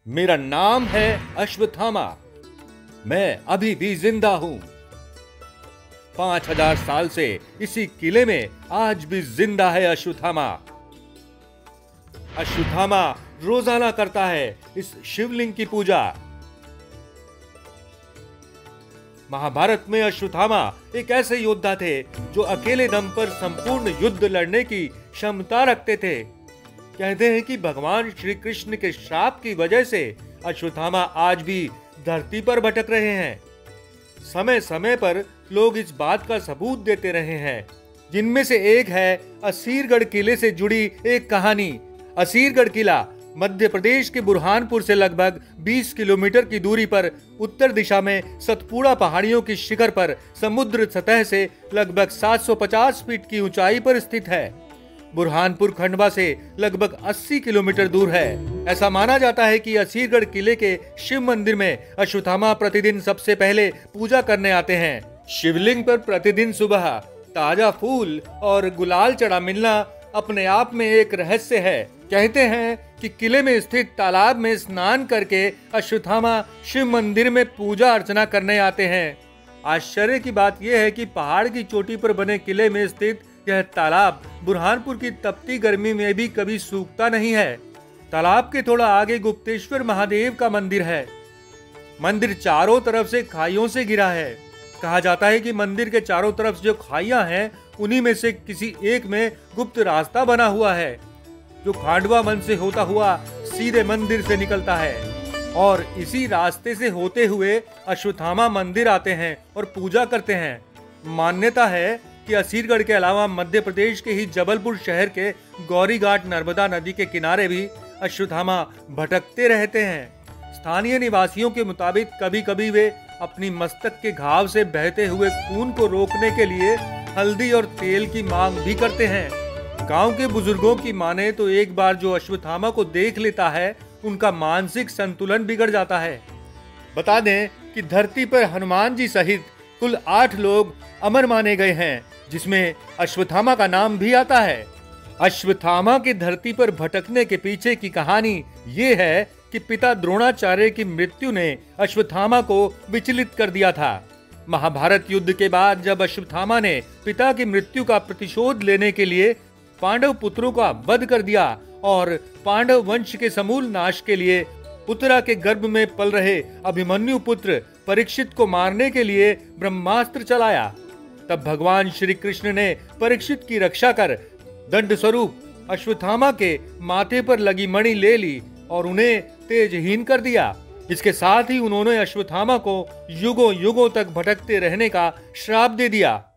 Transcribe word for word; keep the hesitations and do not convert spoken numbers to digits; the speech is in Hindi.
मेरा नाम है अश्वत्थामा। मैं अभी भी जिंदा हूं। पांच हजार साल से इसी किले में आज भी जिंदा है अश्वत्थामा। अश्वत्थामा रोजाना करता है इस शिवलिंग की पूजा। महाभारत में अश्वत्थामा एक ऐसे योद्धा थे जो अकेले दम पर संपूर्ण युद्ध लड़ने की क्षमता रखते थे। कहते हैं कि भगवान श्री कृष्ण के श्राप की वजह से अश्वत्थामा आज भी धरती पर भटक रहे हैं। समय समय पर लोग इस बात का सबूत देते रहे हैं, जिनमें से एक है असीरगढ़ किले से जुड़ी एक कहानी। असीरगढ़ किला मध्य प्रदेश के बुरहानपुर से लगभग बीस किलोमीटर की दूरी पर उत्तर दिशा में सतपुड़ा पहाड़ियों की शिखर पर समुद्र सतह से लगभग सात सौ पचास फीट की ऊंचाई पर स्थित है। बुरहानपुर खंडवा से लगभग अस्सी किलोमीटर दूर है। ऐसा माना जाता है कि असीरगढ़ किले के शिव मंदिर में अश्वत्थामा प्रतिदिन सबसे पहले पूजा करने आते हैं। शिवलिंग पर प्रतिदिन सुबह ताजा फूल और गुलाल चढ़ा मिलना अपने आप में एक रहस्य है। कहते हैं कि किले में स्थित तालाब में स्नान करके अश्वत्थामा शिव मंदिर में पूजा अर्चना करने आते हैं। आश्चर्य की बात यह है कि पहाड़ की चोटी पर बने किले में स्थित यह तालाब बुरहानपुर की तपती गर्मी में भी कभी सूखता नहीं है। तालाब के थोड़ा आगे गुप्तेश्वर महादेव का मंदिर है। मंदिर चारों तरफ से खाइयों से घिरा है। कहा जाता है कि मंदिर के चारों तरफ जो खाइयां हैं, उन्हीं में से किसी एक में गुप्त रास्ता बना हुआ है, जो खांडवा वन से होता हुआ सीधे मंदिर से निकलता है। और इसी रास्ते से होते हुए अश्वत्थामा मंदिर आते हैं और पूजा करते हैं। मान्यता है कि असीरगढ़ के अलावा मध्य प्रदेश के ही जबलपुर शहर के गौरी घाट नर्मदा नदी के किनारे भी अश्वत्थामा भटकते रहते हैं। स्थानीय निवासियों के मुताबिक कभी कभी वे अपनी मस्तक के घाव से बहते हुए खून को रोकने के लिए हल्दी और तेल की मांग भी करते हैं। गांव के बुजुर्गों की माने तो एक बार जो अश्वत्थामा को देख लेता है, उनका मानसिक संतुलन बिगड़ जाता है। बता दें कि धरती पर हनुमान जी सहित कुल आठ लोग अमर माने गए हैं, जिसमें अश्वत्थामा का नाम भी आता है। अश्वत्थामा के धरती पर भटकने के पीछे की कहानी ये है कि पिता द्रोणाचार्य की मृत्यु ने अश्वत्थामा को विचलित कर दिया था। महाभारत युद्ध के बाद जब अश्वत्थामा ने पिता की मृत्यु का प्रतिशोध लेने के लिए पांडव पुत्रों का वध कर दिया और पांडव वंश के समूल नाश के लिए उत्तरा के गर्भ में पल रहे अभिमन्यु पुत्र परीक्षित को मारने के लिए ब्रह्मास्त्र चलाया, तब भगवान श्री कृष्ण ने परीक्षित की रक्षा कर दंड स्वरूप अश्वत्थामा के माथे पर लगी मणि ले ली और उन्हें तेजहीन कर दिया। इसके साथ ही उन्होंने अश्वत्थामा को युगों युगों तक भटकते रहने का श्राप दे दिया।